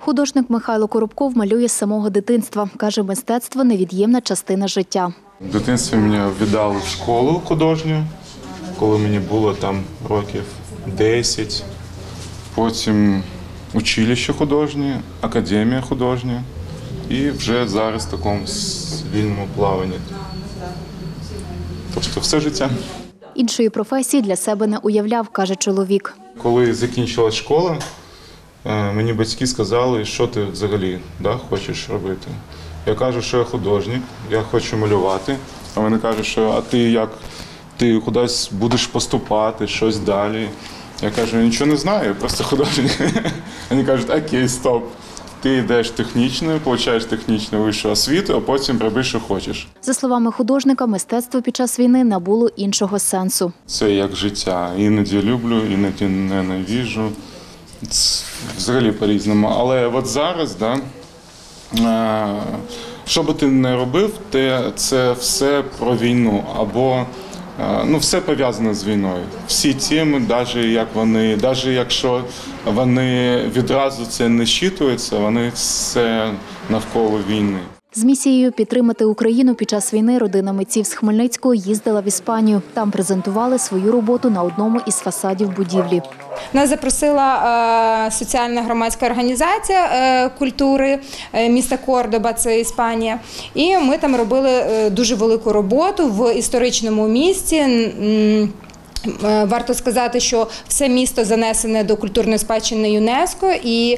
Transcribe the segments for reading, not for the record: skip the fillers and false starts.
Художник Михайло Коробков малює з самого дитинства. Каже, мистецтво – невід'ємна частина життя. В дитинстві мене віддали в школу художню, коли мені було там років 10. Потім училище художнє, академія художня. І вже зараз в такому вільному плаванні. Тобто все життя. Іншої професії для себе не уявляв, каже чоловік. Коли закінчилась школа, мені батьки сказали, що ти взагалі хочеш робити. Я кажу, що я художник, я хочу малювати. А вони кажуть, що а ти як? Ти кудись будеш поступати, щось далі. Я кажу, я нічого не знаю, я просто художник. Вони кажуть, окей, стоп. Ти йдеш технічно, отримуєш технічну вищу освіту, а потім роби, що хочеш. За словами художника, мистецтво під час війни набуло іншого сенсу. Це як життя. Іноді люблю, іноді ненавиджу. Взагалі по-різному. Але от зараз, що би ти не робив, це все про війну. Або все пов'язане з війною. Всі теми, навіть якщо вони відразу це не щитуються, вони все навколо війни. З місією підтримати Україну під час війни родина митців з Хмельницького їздила в Іспанію. Там презентували свою роботу на одному із фасадів будівлі. Нас запросила соціальна громадська організація культури міста Кордоба, це Іспанія. І ми там робили дуже велику роботу в історичному місті. Варто сказати, що все місто занесене до культурної спадщини ЮНЕСКО, і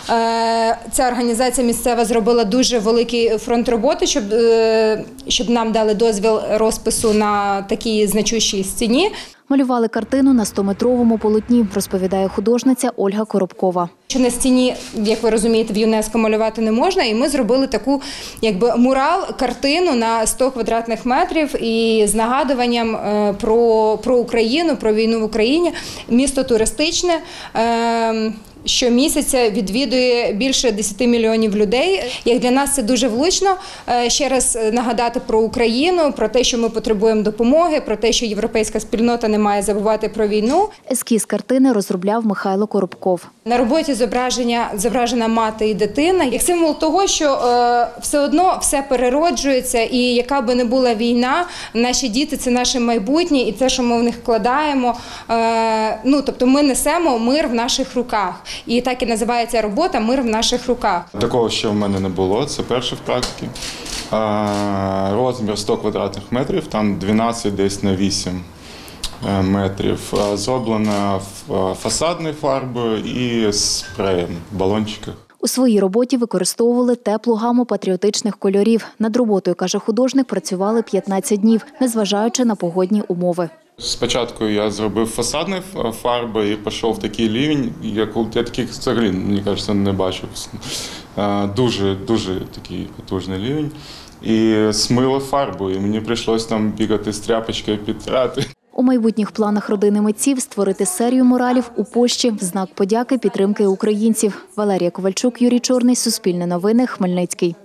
ця організація місцева зробила дуже великий фронт роботи, щоб нам дали дозвіл розпису на такій значущій стіні. Малювали картину на 100-метровому полотні, розповідає художниця Ольга Коробкова. На стіні, як ви розумієте, в ЮНЕСКО малювати не можна, і ми зробили таку мурал-картину на 100 квадратних метрів і з нагадуванням про Україну, про війну в Україні. Місто туристичне. Щомісяця відвідує більше 10 мільйонів людей. Як для нас це дуже влучно ще раз нагадати про Україну, про те, що ми потребуємо допомоги, про те, що європейська спільнота не має забувати про війну. Ескіз картини розробляв Михайло Коробков. На роботі зображена мати і дитина, як символ того, що все одно все перероджується, і яка би не була війна, наші діти – це наше майбутнє, і те, що ми в них вкладаємо, тобто ми несемо мир в наших руках. І так і називається робота «Мир в наших руках». Такого ще в мене не було, це перше в практиці. Розмір 100 квадратних метрів, там 12 десь на 8 метрів. Зроблена фасадною фарбою і спреєм в балончиках. У своїй роботі використовували теплу гаму патріотичних кольорів. Над роботою, каже художник, працювали 15 днів, незважаючи на погодні умови. Спочатку я зробив фасадну фарбу і пішов в такий рівень, я таких взагалі, мені кажеться, не бачив. Дуже такий потужний рівень. І смило фарбу, і мені прийшлося там бігати з тряпочкою підтирати. У майбутніх планах родини митців створити серію муралів у Польщі в знак подяки підтримки українців. Валерія Ковальчук, Юрій Чорний, Суспільне новини, Хмельницький.